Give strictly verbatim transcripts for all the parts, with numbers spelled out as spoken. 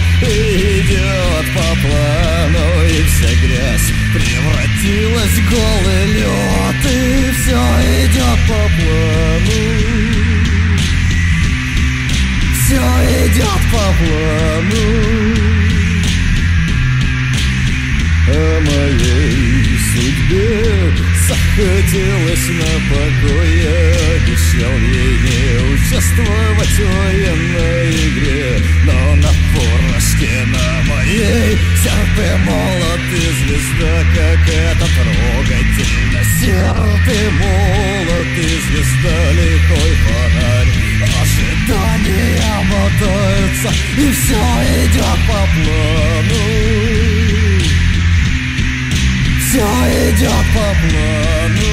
идет по плану, и вся грязь превратилась в голый лед, и все идет по плану, все идет по плану. О моей судьбе захотелось на покой, я обещал ей не участвовать в военной игре, но на фуражке на моей серп и молот и звезда, как это трогательно. Серп и молот и звезда, лихой фонарь, ожидания мотаются, и все идет по плану, все идет по плану.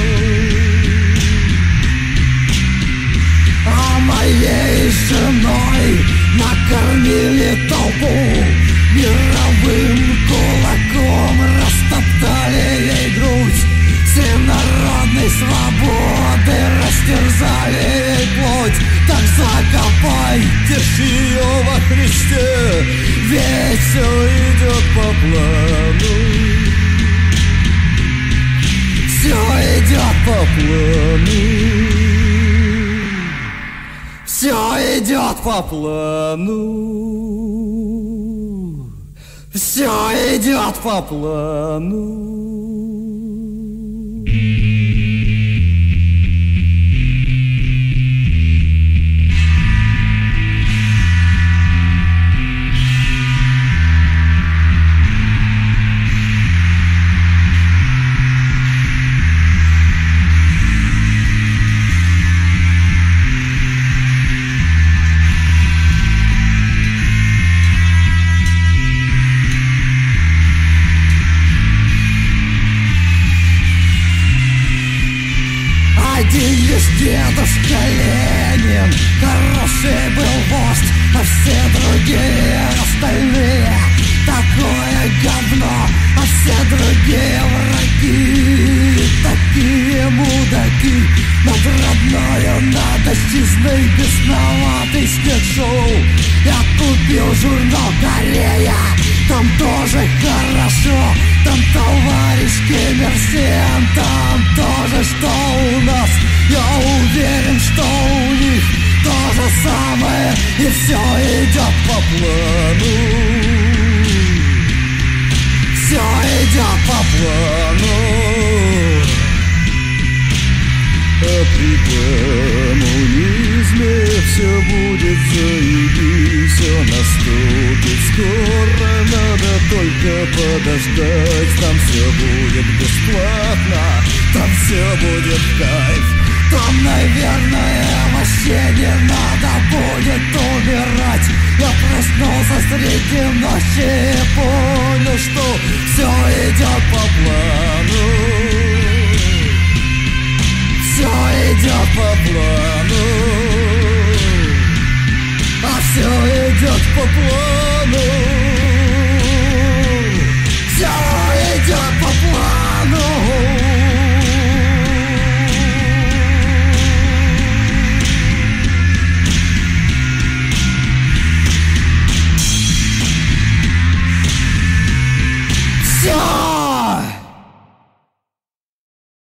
А моей женой накормили толпу, мировым кулаком растоптали ей грудь, всенародной свободы растерзали ей плоть. Так закопайте ж ее во Христе, ведь все идет по плану, все идет по плану, все идет по плану, все идет по плану. Один лишь дедушка Ленин, хороший был вождь, а все другие остальные такое говно, а все другие враги, такие мудаки. Над родною, над отчизной бесноватый скетч-шоу я купил журнал «Корея», там тоже хорошо, там товарищ Ким Ир Сен, там тоже что у нас, я уверен, что у них то же самое, и все идет по плану, все идет по плану. А при коммунизме все будет заебись, все наступит скоро, надо только подождать. Там все будет бесплатно, там все будет в кайф, там, наверное, вообще не надо будет умирать. Я проснулся среди ночи и понял, что все идет по плану, все идет по плану, а все идет по плану.